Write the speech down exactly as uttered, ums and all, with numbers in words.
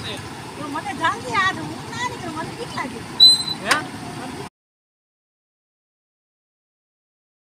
મને જલ્દી આ હું ના નીકળું મને બીક લાગે હે